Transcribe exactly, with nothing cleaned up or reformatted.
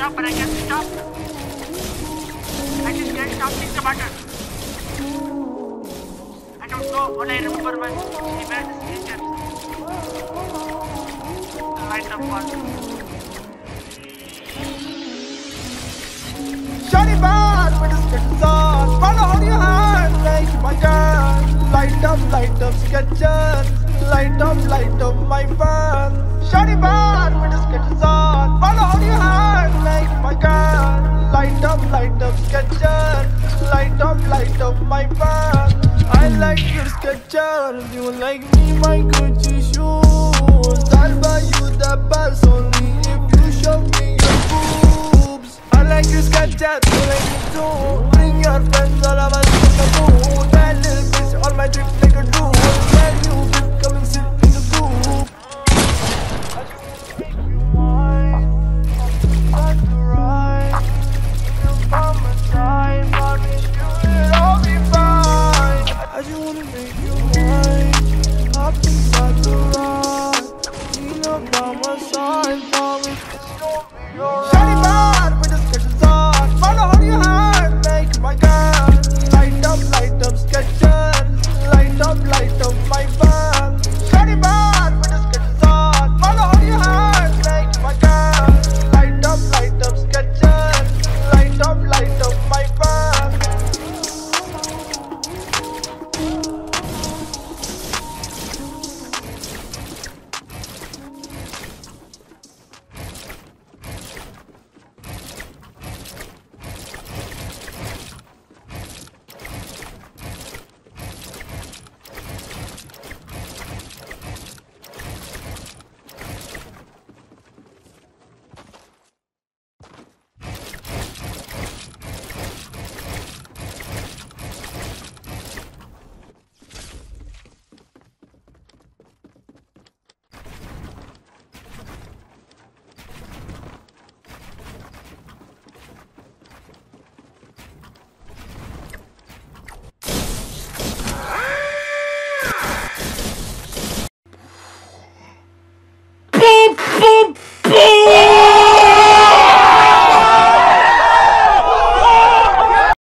stop, but I can't stop. I just can't stop thinking about her. I don't know. All I remember was she made this creature. Light up one. Shawty bad with the sketches on. Follow on your hand like my girl. Light up, light up sketches. Light up, light up my fan. Shawty bad with the sketches on. Follow on your hand like my girl. Light up, light up sketches. Light up, light up my fan. I like your sketches. You like me, my Gucci shoes. I'll buy you the pass only if you show me your boobs. I like your sketches, you like me too. Bring your friends, all of us in the mood. That little bitch on my trip like a drool. Brand new bitch, come and sit in the group. I just wanna make you mine. I'm the right. You're by my side, promise you it'll all be fine. I just wanna make you mine. Hop inside the ride. You're by my side, promise it's gonna be alright. Shawty bad with the sketches on. Follow on your hand, make my girl. Light up, light up sketches. Light up, light up my fan. Shawty bad with the sketches on. Follow on your hand, make my girl. Light up, light up sketches. Light up, light up my fan. Boom, boom, boom!